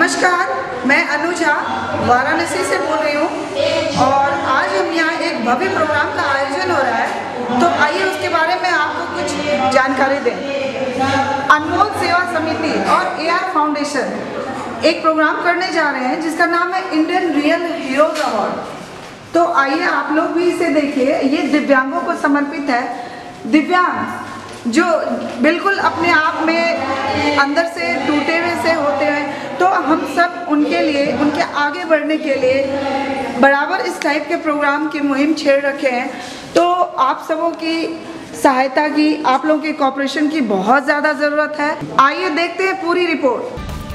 नमस्कार, मैं अनुजा वाराणसी से बोल रही हूँ और आज हम यहाँ एक भव्य प्रोग्राम का आयोजन हो रहा है, तो आइए उसके बारे में आपको कुछ जानकारी दें। अनमोल सेवा समिति और AR फाउंडेशन एक प्रोग्राम करने जा रहे हैं जिसका नाम है इंडियन रियल हीरोज अवार्ड। तो आइए आप लोग भी इसे देखिए। ये दिव्यांगों को समर्पित है। दिव्यांग जो बिल्कुल अपने आप में अंदर से टूटे हुए से होते हैं, तो हम सब उनके लिए, उनके आगे बढ़ने के लिए बराबर इस टाइप के प्रोग्राम की मुहिम छेड़ रखे हैं। तो आप सबों की सहायता की, आप लोगों के कोऑपरेशन की बहुत ज़्यादा ज़रूरत है। आइए देखते हैं पूरी रिपोर्ट।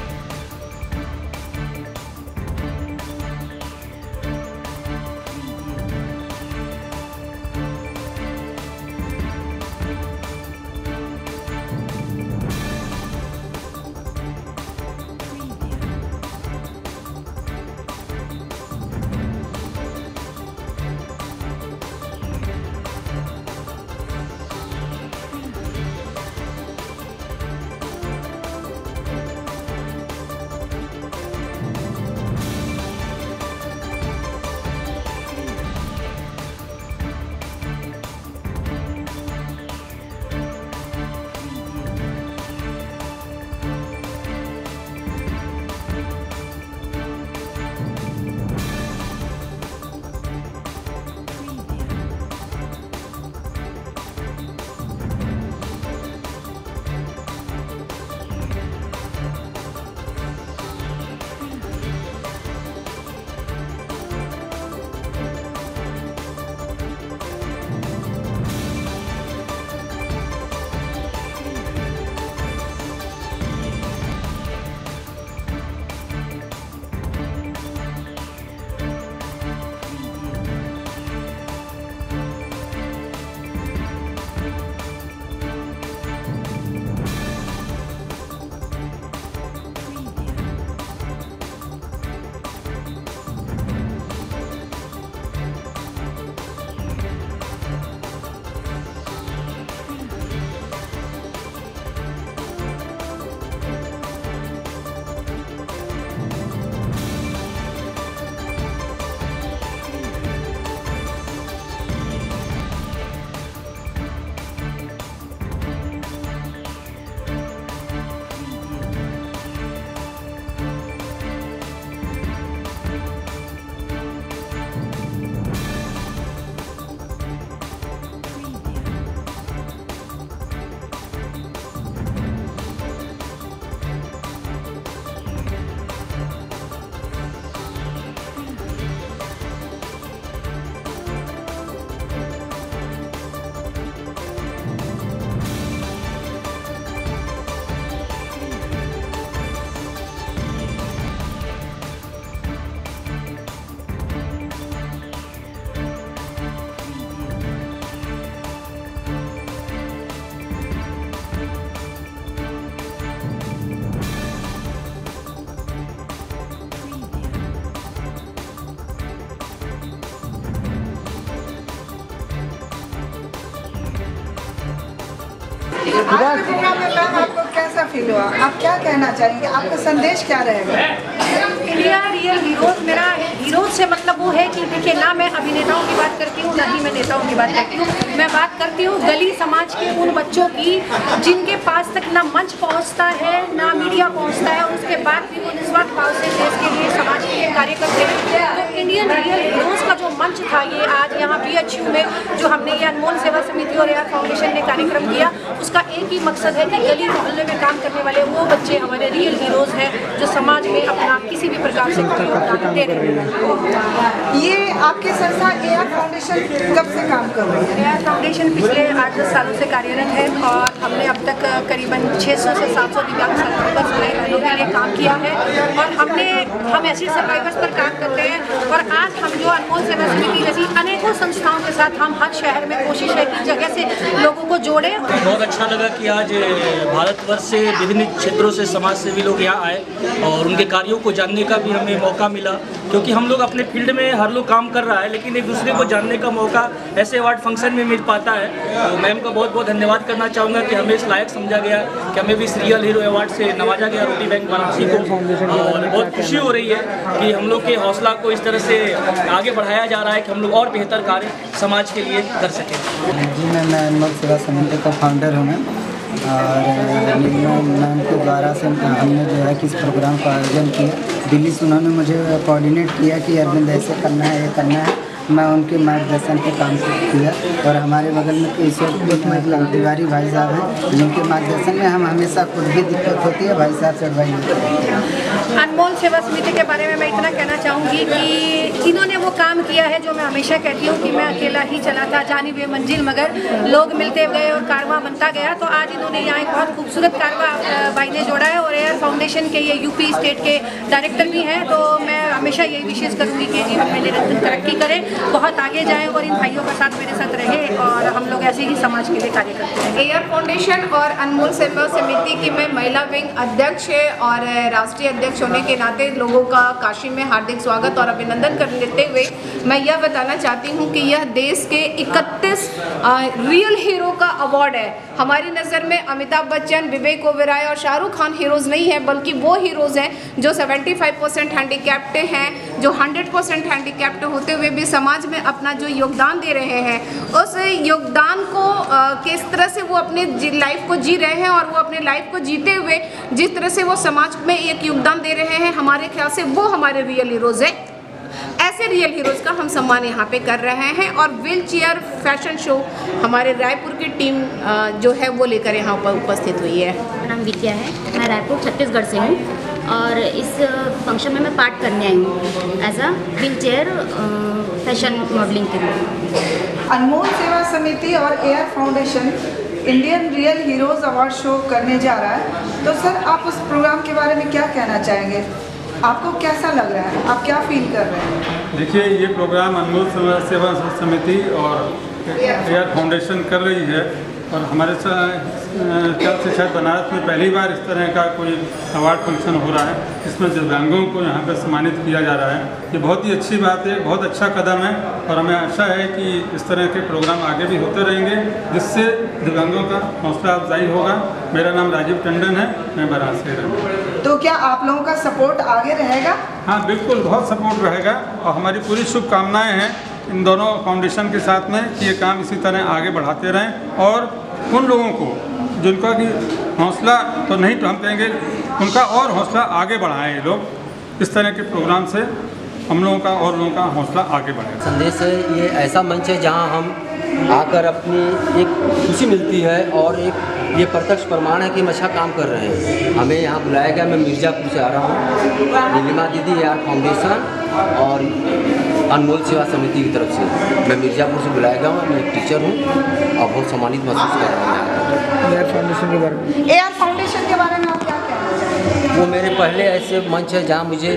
आज के प्रोग्राम में मैम आपको कैसा फील हुआ? आप क्या कहना चाहेंगे? आपका संदेश क्या रहेगा? इंडिया रियल हीरोज, मेरा हीरोज से मतलब वो है कि देखिए, ना मैं अभिनेताओं की बात करती हूँ, ना ही मैं नेताओं की बात करती हूँ। मैं बात करती हूँ गली समाज के उन बच्चों की जिनके पास तक ना मंच पहुँचता है, ना मीडिया पहुँचता है, और उसके बाद भी वो निस्वार्थ भाव से देश के लिए, समाज के लिए कार्य करते हैं। तो इंडियन रियल हीरोज का जो मंच था, ये आज यहाँ BHU में जो हमने ये अनमोल सेवा समिति और AR फाउंडेशन ने कार्यक्रम किया, उसका एक ही मकसद है कि गली मोहल्ले में काम करने वाले वो बच्चे हमारे रियल हीरोज हैं, जो समाज में अपना किसी भी प्रकार से योगदान दे रहे हैं। ये आपकी संस्था AR फाउंडेशन कब से काम कर रही है? AR फाउंडेशन पिछले 8-10 सालों से कार्यरत है और हमने अब तक करीबन 600 से 700 दिव्यांग सर्वाइवर्स बहनों के लिए काम किया है, और हम ऐसे सर्वाइवर्स पर काम करते हैं। और आज हम जो अनमोल सेवा समिति जैसी अनेकों संस्थाओं के साथ हम हर शहर में कोशिश है कि जगह से लोगों को जोड़े। बहुत अच्छा लगा कि आज भारतवर्ष से विभिन्न क्षेत्रों से समाज सेवी लोग यहाँ आए और उनके कार्यों को जानने का भी हमें मौका मिला क्योंकि हम लोग अपने फील्ड में हर लोग काम कर रहा है, लेकिन एक दूसरे को जानने का मौका ऐसे अवार्ड फंक्शन में मिल पाता है। तो मैम का बहुत बहुत धन्यवाद करना चाहूँगा कि हमें इस लायक समझा गया कि हमें भी इस रियल हीरो अवार्ड से नवाजा गया रोटी बैंक वाराणसी को। और बहुत खुशी हो रही है कि हम लोग के हौसला को इस तरह से आगे बढ़ाया जा रहा है कि हम लोग और बेहतर कार्य समाज के लिए कर सकें। जी मैं अनमोल सेवा समिति का फाउंडर हूँ मैं, और मैम के द्वारा से हमने जो है कि इस प्रोग्राम का आयोजन किया। दिल्ली से उन्होंने मुझे कोऑर्डिनेट किया कि अरविंद ऐसे करना है, ये करना है। मैं उनके मार्गदर्शन पे काम किया, और हमारे बगल में ईश्वर तिवारी भाई साहब हैं, जिनके मार्गदर्शन में हम हमेशा खुद भी दिक्कत होती है, भाई साहब से एडवाइस होती है। अनमोल सेवा समिति के बारे में मैं इतना कहना चाहूँगी कि इन्होंने वो काम किया है जो मैं हमेशा कहती हूँ कि मैं अकेला ही चला था जानी बेमंजिल, मगर लोग मिलते गए और कारवां बनता गया। तो आज इन्होंने यहाँ एक बहुत खूबसूरत कारवां भाई ने जोड़ा है, और एयर फाउंडेशन के ये यूपी स्टेट के डायरेक्टर भी हैं। तो मैं हमेशा यही विशेष करूँगी कि जीवन में निरंतर तरक्की करें, बहुत आगे जाएं, और इन भाइयों का साथ मेरे साथ रहे, और हम लोग ऐसे ही समाज के लिए कार्य करते हैं। एयर फाउंडेशन और अनमोल सेवा समिति की मैं महिला विंग अध्यक्ष है, और राष्ट्रीय अध्यक्ष होने के नाते लोगों का काशी में हार्दिक स्वागत और अभिनंदन कर लेते हुए मैं यह बताना चाहती हूं कि यह देश के 31 रियल हीरो का अवार्ड है। हमारी नज़र में अमिताभ बच्चन, विवेक ओबेरॉय और शाहरुख खान हीरोज़ नहीं है, बल्कि वो हीरोज़ हैं जो 75% हैंडीकैप्ड हैं, जो 100% हैंडीकैप्ड होते हुए भी समाज में अपना जो योगदान दे रहे हैं, उस योगदान को किस तरह से वो अपने लाइफ को जी रहे हैं, और वो अपने लाइफ को जीते हुए जिस तरह से वो समाज में एक योगदान दे रहे हैं, हमारे ख्याल से वो हमारे रियल हीरोज़ हैं। ऐसे रियल हीरोज़ का हम सम्मान यहाँ पे कर रहे हैं, और व्हील चेयर फैशन शो हमारे रायपुर की टीम जो है वो लेकर यहाँ पर उपस्थित हुई है। मेरा नाम विद्या है, मैं रायपुर छत्तीसगढ़ से हूँ, और इस फंक्शन में मैं पार्ट करने आई हूँ as a wheel chair fashion modelling के लिए। अनमोल सेवा समिति और air foundation Indian real heroes award show करने जा रहा है। तो सर, आप उस प्रोग्राम के बारे में क्या कहना चाहेंगे? आपको कैसा लग रहा है, आप क्या फील कर रहे हैं? देखिए, ये प्रोग्राम अनमोल सेवा समिति और एयर फाउंडेशन कर रही है, और हमारे ख्याल से शायद बनारस में पहली बार इस तरह का कोई अवार्ड फंक्शन हो रहा है, जिसमें दिव्यांगों को यहाँ पर सम्मानित किया जा रहा है। ये बहुत ही अच्छी बात है, बहुत अच्छा कदम है, और हमें आशा है कि इस तरह के प्रोग्राम आगे भी होते रहेंगे, जिससे दिव्यांगों का हौसला अफजाई होगा। मेरा नाम राजीव टंडन है, मैं बनारस से रहूँगा। तो क्या आप लोगों का सपोर्ट आगे रहेगा? हाँ, बिल्कुल, बहुत सपोर्ट रहेगा, और हमारी पूरी शुभकामनाएँ हैं इन दोनों फाउंडेशन के साथ में कि ये काम इसी तरह आगे बढ़ाते रहें, और उन लोगों को जिनका कि हौसला तो नहीं, तो हम कहेंगे उनका और हौसला आगे बढ़ाएं। ये लोग इस तरह के प्रोग्राम से हम लोगों का और लोगों का हौसला आगे बढ़ेगा। संदेश है, ये ऐसा मंच है जहां हम आकर अपनी एक खुशी मिलती है, और एक ये प्रत्यक्ष प्रमाण है कि हम अच्छा काम कर रहे हैं। हमें यहाँ बुलाया गया, मैं मिर्ज़ापुर से आ रहा हूँ, नीलिमा दीदी एयर फाउंडेशन और अनमोल सेवा समिति की तरफ से मैं मिर्ज़ापुर से बुलाया गया हूँ। मैं एक टीचर हूँ और बहुत सम्मानित महसूस कर रहा हूँ। एयर फाउंडेशन के बारे में एयर फाउंडेशन के बारे में आप क्या कहना चाहेंगे? वो मेरे पहले ऐसे मंच है जहाँ मुझे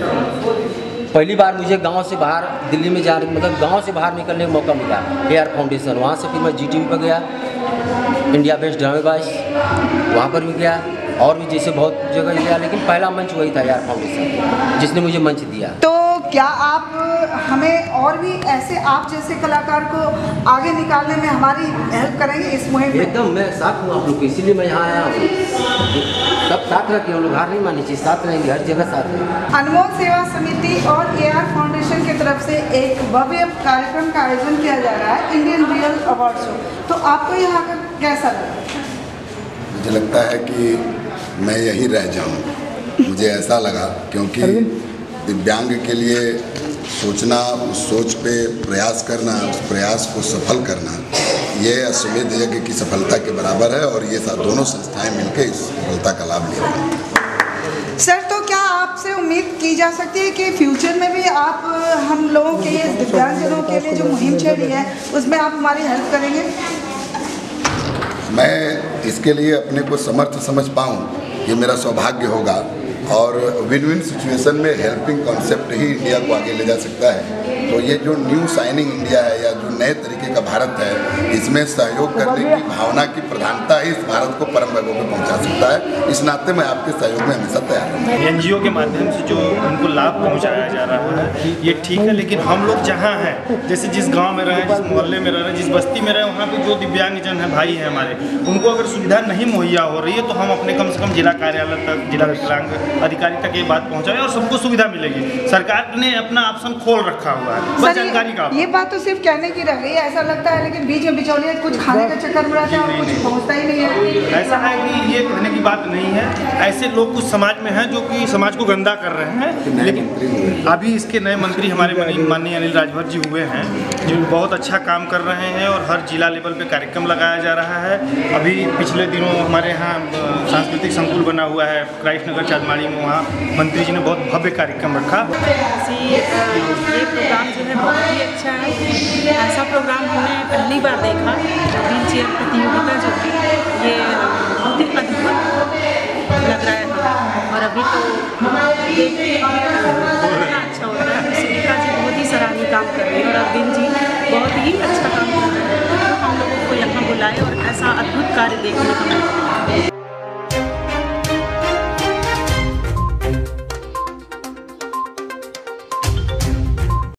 पहली बार मुझे गांव से बाहर दिल्ली में जाने, मतलब गांव से बाहर निकलने का मौका मिला, एयर फाउंडेशन। वहाँ से फिर मैं GTV पर गया, इंडिया बेस्ट ड्रामेबाज, वहाँ पर भी गया, और भी जैसे बहुत जगह गया, लेकिन पहला मंच वही था एयर फाउंडेशन, जिसने मुझे मंच दिया। तो क्या आप हमें और भी ऐसे आप जैसे कलाकार को आगे निकालने में हमारी हेल्प करेंगे इस मुहिम में? एकदम, मैं साथ हूँ आप लोग के, इसीलिए मैं यहाँ आया हूँ। सब साथ रखें, हम लोग हार नहीं मानी चाहिए, साथ रहेंगे, हर जगह साथ रहेंगे। अनमोल सेवा समिति और एयर फाउंडेशन की तरफ से एक भव्य कार्यक्रम का आयोजन किया जा रहा है, इंडियन रियल अवार्ड शो। तो आपको यहाँ आकर कैसा लगा? मुझे लगता है कि मैं यहीं रह जाऊँ। मुझे ऐसा लगा क्योंकि दिव्यांग के लिए सोचना, उस सोच पे प्रयास करना, उस प्रयास को सफल करना, ये अश्वमेध यज्ञ की सफलता के बराबर है, और ये दोनों संस्थाएं मिलकर इस सफलता का लाभ ले रही हैं। सर, तो क्या आपसे उम्मीद की जा सकती है कि फ्यूचर में भी आप हम लोगों के लिए, दिव्यांगजनों के लिए जो मुहिम छेड़ी है, उसमें आप हमारी हेल्प करेंगे? मैं इसके लिए अपने को समर्थ समझ पाऊँ, ये मेरा सौभाग्य होगा, और विन विन सिचुएशन में हेल्पिंग कॉन्सेप्ट ही इंडिया को आगे ले जा सकता है। तो ये जो न्यू शाइनिंग इंडिया है, या जो नए तरीके का भारत है, इसमें सहयोग करने की भावना की प्रधानता ही इस भारत को परम वैभव में पहुंचा सकता है। इस नाते मैं आपके सहयोग में हमेशा तैयार हूँ। NGO के माध्यम से जो उनको लाभ पहुंचाया जा रहा है ये ठीक है, लेकिन हम लोग जहाँ हैं, जैसे जिस गांव में रहे, जिस मोहल्ले में रहे, जिस बस्ती में रहे, वहाँ पे जो दिव्यांगजन है भाई है हमारे, उनको अगर सुविधा नहीं मुहैया हो रही है तो हम अपने कम से कम जिला कार्यालय तक, जिला विकलांग अधिकारी तक ये बात पहुँचाएं और सबको सुविधा मिलेगी। सरकार ने अपना ऑप्शन खोल रखा हुआ है, बस जानकारी का। ये बात तो सिर्फ कहने की रह गई है, ऐसा लगता है, लेकिन बीच में बिचौलिया कुछ खाने का चक्कर में रहता है और कुछ पहुँचता ही नहीं है। ऐसा है कि ये कहने की बात नहीं है, ऐसे लोग कुछ समाज में हैं जो कि समाज को गंदा कर रहे हैं। लेकिन अभी इसके नए मंत्री हमारे माननीय अनिल राजभर जी हुए हैं जो बहुत अच्छा काम कर रहे हैं और हर जिला लेवल पे कार्यक्रम लगाया जा रहा है। अभी पिछले दिनों हमारे यहाँ सांस्कृतिक संकुल बना हुआ है क्राइस्ट नगर चांदमाड़ी में, वहाँ मंत्री जी ने बहुत भव्य कार्यक्रम रखा। ये प्रोग्राम जो है बहुत ही अच्छा है। ऐसा प्रोग्राम हमने पहली बार देखा, व्हील चेयर प्रतियोगिता जो है ये बहुत ही अद्भुत लग रहा है हमें। और अभी तो देखते हैं कितना अच्छा होता है। सुनीता जी बहुत ही सराहनीय काम कर रही है और अरविंद जी बहुत ही अच्छा काम कर रहे हैं। हम लोगों को यहाँ बुलाए और ऐसा अद्भुत कार्य देखने को मिला।